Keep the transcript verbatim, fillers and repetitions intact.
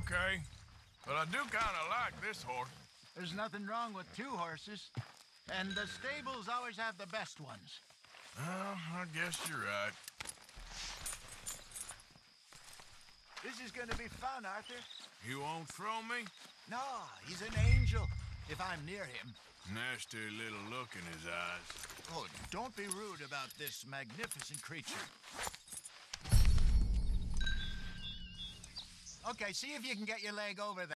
Okay, but I do kind of like this horse. There's nothing wrong with two horses. And the stables always have the best ones. Well, I guess you're right. This is gonna be fun, Arthur. You won't throw me? No, he's an angel, if I'm near him. Nasty little look in his eyes. Oh, don't be rude about this magnificent creature. Okay, see if you can get your leg over there.